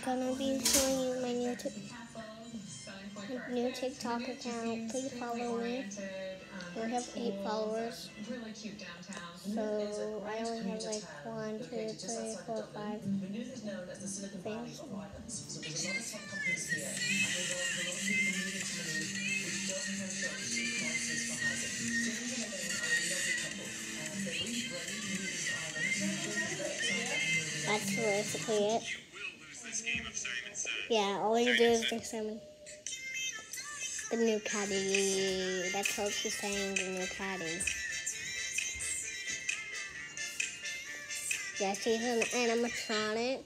gonna be showing you my new TikTok account. Please follow me. I have 8 followers. So I only have like 1, 2, 3, 4, 5 things. That's basically it. Yeah, all you do is examine the new caddy. That's what she's saying, the new caddy. Yeah, she's an animatronic.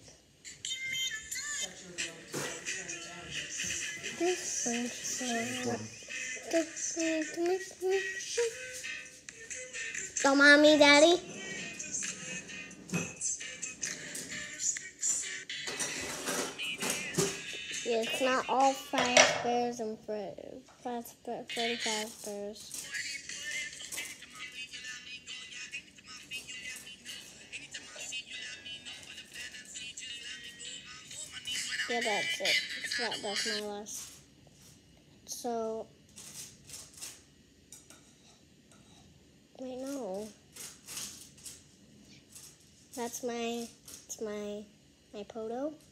Don't mind me, Daddy. Yeah, it's not all Fazbears Bears and Freddy Fazbears. Yeah, that's it. That's my last. So, wait, no. That's my photo.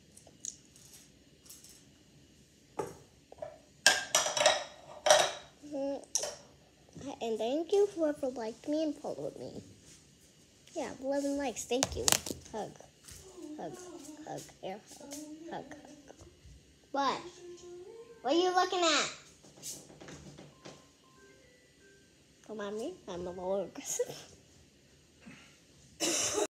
And thank you whoever liked me and followed me. Yeah, 11 likes. Thank you. Hug. Hug. Hug. Air hug. Hug. Hug. What? What are you looking at? Don't mind me. I'm a little aggressive.